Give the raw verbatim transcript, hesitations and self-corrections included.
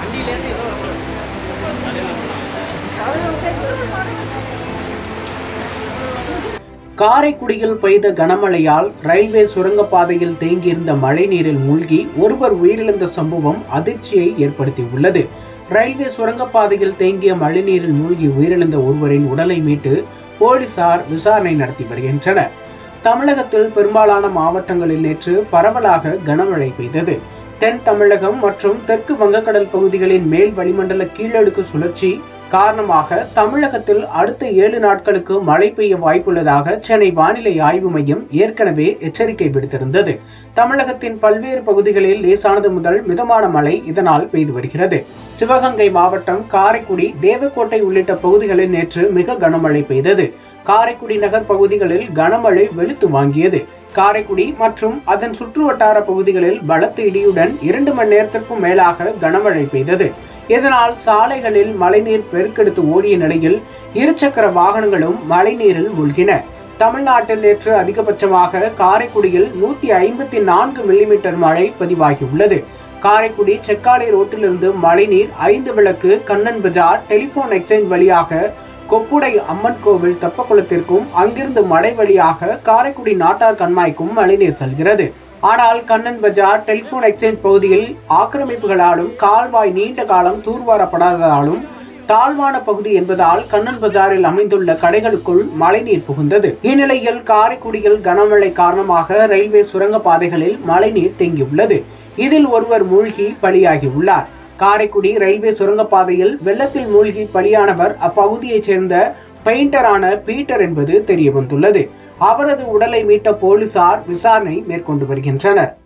காரைக்குடியில் பெய்த கனமழையால் ரயில்வே சுரங்கப்பாதையில் தேங்கியிருந்த மழைநீரில் மூழ்கி ஒருவர் உயிரிழந்த சம்பவம் அதிர்ச்சியை ஏற்படுத்தியுள்ளது. ரயில்வே சுரங்கப்பாதையில் தேங்கிய மழைநீரில் மூழ்கி உயிரிழந்த ஒருவரின் உடலை மீட்டு போலீசார் விசாரணை நடத்தி வருகின்றனர். தமிழகத்தில் பெரும்பாலான மாவட்டங்களில் நேற்று பரவலாக கனமழை பெய்தது. தென் தமிழகம் மற்றும் தெற்கு வங்கக்கடல் பகுதிகளின் மேல் வளிமண்டல கீழடுக்கு சுழற்சி காரணமாக தமிழகத்தில் அடுத்த ஏழு நாட்களுக்கு மழை பெய்ய வாய்ப்புள்ளதாக சென்னை வானிலை ஆய்வு மையம் ஏற்கனவே எச்சரிக்கை விடுத்திருந்தது. தமிழகத்தின் பல்வேறு பகுதிகளில் லேசானது முதல் மிதமான மழை இதனால் பெய்து வருகிறது. சிவகங்கை மாவட்டம் காரைக்குடி, தேவக்கோட்டை உள்ளிட்ட பகுதிகளில் நேற்று மிக கனமழை பெய்தது. காரைக்குடி நகர் பகுதிகளில் கனமழை வெளுத்து வாங்கியது. காரைக்குடி மற்றும் அதன் சுற்றுவட்டார பகுதிகளில் பலத்த இடியுடன் இரண்டு மணி நேரத்திற்கும் மேலாக கனமழை பெய்தது. இதனால் சாலைகளில் மழைநீர் பெருக்கெடுத்து ஓடிய நிலையில் இருசக்கர வாகனங்களும் மழைநீரில் மூழ்கின. தமிழ்நாட்டில் நேற்று அதிகபட்சமாக காரைக்குடியில் நூத்தி ஐம்பத்தி நான்கு மில்லிமீட்டர் மழை பதிவாகியுள்ளது. காரைக்குடி செக்காலை ரோட்டிலிருந்து மழைநீர் ஐந்து விளக்கு, கண்ணன் பஜார், டெலிபோன் எக்ஸ்சேஞ்ச் வழியாக கொப்புடை அம்மன் கோவில் தெப்பக்குளத்திற்கும், அங்கிருந்து மடை வழியாக காரைக்குடி நாட்டார் கண்மாய்க்கும் மழைநீர் செல்கிறது. ஆனால் கண்ணன் பஜார், டெலிபோன் எக்ஸ்சேஞ்ச் பகுதியில் ஆக்கிரமிப்புகளாலும் கால்வாய் நீண்ட காலம் தூர்வாரப்படாததாலும் தாழ்வான பகுதி என்பதால் கண்ணன் பஜாரில் அமைந்துள்ள கடைகளுக்குள் மழைநீர் புகுந்தது. இந்நிலையில் காரைக்குடியில் கனமழை காரணமாக ரயில்வே சுரங்க பாதைகளில் மழைநீர் தேங்கியுள்ளது. இதில் ஒருவர் மூழ்கி பலியாகியுள்ளார். காரைக்குடி ரயில்வே சுரங்கப்பாதையில் வெள்ளத்தில் மூழ்கி பலியானவர் அப்பகுதியைச் சேர்ந்த பெயிண்டரான பீட்டர் என்பது தெரிய வந்துள்ளது. அவரது உடலை மீட்ட போலீசார் விசாரணை மேற்கொண்டு வருகின்றனர்.